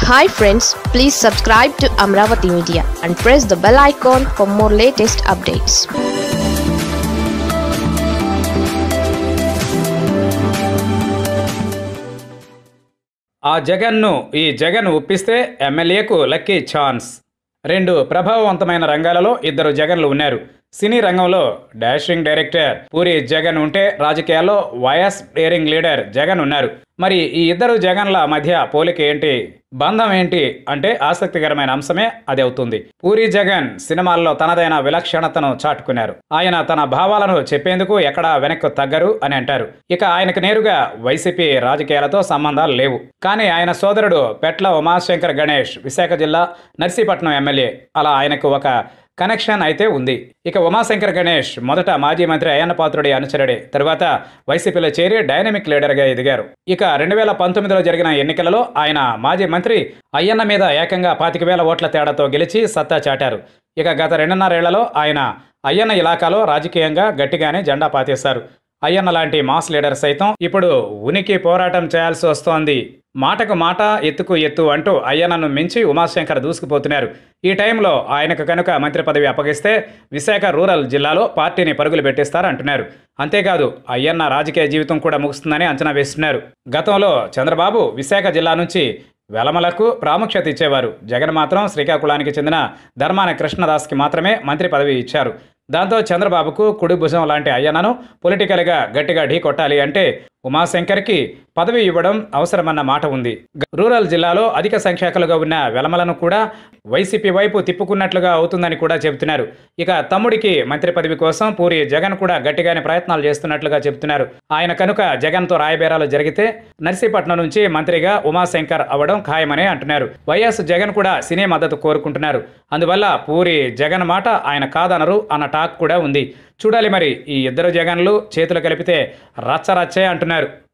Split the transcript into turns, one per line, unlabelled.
Hi friends, please subscribe to Amaravathi Media and press the bell icon for more latest updates.
ఆ జగన్ను ఈ జగన్ ఒప్పిస్తే ఎమ్మెల్యేకు lucky chance. రెండు ప్రభావవంతమైన రంగాలలో ఇద్దరు జగన్లు ఉన్నారు. సినీ రంగంలో డాషింగ్ డైరెక్టర్ పూరి జగన్ ఉంటే రాజకీయాల్లో వైఎస్ డేరింగ్ లీడర్ జగన్ ఉన్నారు. మరి ఈ ఇద్దరు జగన్ల మధ్య పోలిక ఏంటి, బంధం ఏంటి అంటే ఆసక్తికరమైన అంశమే అది అవుతుంది. పూరి జగన్ సినిమాల్లో తనదైన విలక్షణతను చాటుకున్నారు. ఆయన తన భావాలను చెప్పేందుకు ఎక్కడా వెనక్కు తగ్గరు అని అంటారు. ఇక ఆయనకు నేరుగా వైసీపీ రాజకీయాలతో సంబంధాలు లేవు. కానీ ఆయన సోదరుడు పెట్ల ఉమాశంకర్ గణేష్ విశాఖ జిల్లా నర్సీపట్నం ఎమ్మెల్యే. అలా ఆయనకు ఒక కనెక్షన్ అయితే ఉంది. ఇక ఉమాశంకర్ గణేష్ మొదట మాజీ మంత్రి అయ్యన్న పాత్రుడి అనుచరుడే. తరువాత వైసీపీలో చేరి డైనమిక్ లీడర్గా ఎదిగారు. ఇక 2019లో జరిగిన ఎన్నికలలో ఆయన మాజీ మంత్రి అయ్యన్న మీద ఏకంగా 25,000 ఓట్ల తేడాతో గెలిచి సత్తా చాటారు. ఇక గత 2.5 ఏళ్లలో ఆయన అయ్యన్న ఇలాకాలో రాజకీయంగా గట్టిగానే జెండా పాతేశారు. అయ్యన్న లాంటి మాస్ లీడర్ సైతం ఇప్పుడు ఉనికి పోరాటం చేయాల్సి వస్తోంది. మాటకు మాట ఎత్తుకు ఎత్తు అంటూ అయ్యన్నను మించి ఉమాశంకర్ దూసుకుపోతున్నారు. ఈ టైంలో ఆయనకు కనుక మంత్రి పదవి అప్పగిస్తే విశాఖ రూరల్ జిల్లాలో పార్టీని పరుగులు పెట్టిస్తారంటున్నారు. అంతేకాదు అయ్యన్న రాజకీయ జీవితం కూడా ముగుస్తుందని అంచనా వేస్తున్నారు. గతంలో చంద్రబాబు విశాఖ జిల్లా నుంచి వెలమలకు ప్రాముఖ్యత ఇచ్చేవారు. జగన్ మాత్రం శ్రీకాకుళానికి చెందిన ధర్మాన కృష్ణదాస్కి మాత్రమే మంత్రి పదవి ఇచ్చారు. దాంతో చంద్రబాబుకు కుడి భుజం లాంటి అయ్యన్నను పొలిటికల్గా గట్టిగా ఢీ కొట్టాలి అంటే ఉమాశంకర్కి పదవి ఇవ్వడం అవసరమన్న మాట ఉంది. రూరల్ జిల్లాలో అధిక సంఖ్యాకులుగా ఉన్న వెలమలను కూడా వైసీపీ వైపు తిప్పుకున్నట్లుగా అవుతుందని కూడా చెబుతున్నారు. ఇక తమ్ముడికి మంత్రి పదవి కోసం పూరి జగన్ కూడా గట్టిగానే ప్రయత్నాలు చేస్తున్నట్లుగా చెబుతున్నారు. ఆయన కనుక జగన్తో రాయబేరాలు జరిగితే నర్సీపట్నం నుంచి మంత్రిగా ఉమాశంకర్ అవ్వడం ఖాయమని అంటున్నారు. వైఎస్ జగన్ కూడా సినీ మద్దతు కోరుకుంటున్నారు. అందువల్ల పూరి జగన్ మాట ఆయన కాదనరు అన్న టాక్ కూడా ఉంది. చూడాలి మరి ఈ ఇద్దరు జగన్లు చేతులు కలిపితే రచ్చరచ్చే అంటున్నారు.